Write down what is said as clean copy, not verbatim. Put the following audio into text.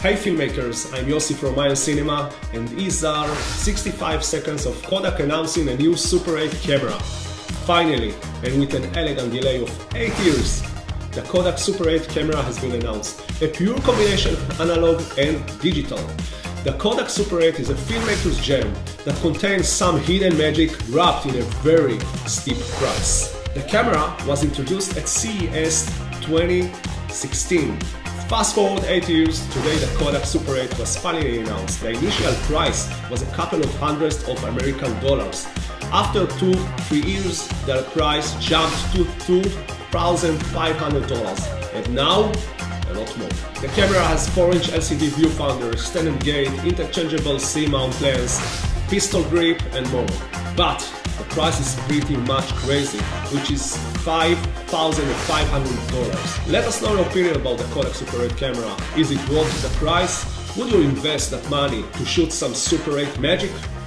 Hey filmmakers, I'm Yossi from Y.M.CINEMA, and these are 65 seconds of Kodak announcing a new Super 8 camera. Finally, and with an elegant delay of 8 years, the Kodak Super 8 camera has been announced, a pure combination of analog and digital. The Kodak Super 8 is a filmmaker's gem that contains some hidden magic wrapped in a very steep price. The camera was introduced at CES 2016. Fast forward 8 years, today the Kodak Super 8 was finally announced. The initial price was a couple of hundreds of American dollars. After 2-3 years, the price jumped to $2,500, and now a lot more. The camera has 4-inch LCD viewfinder, standard gate, interchangeable C-mount lens, pistol grip and more. But the price is pretty much crazy, which is $5,500. Let us know your opinion about the Kodak Super 8 camera. Is it worth the price? Would you invest that money to shoot some Super 8 magic?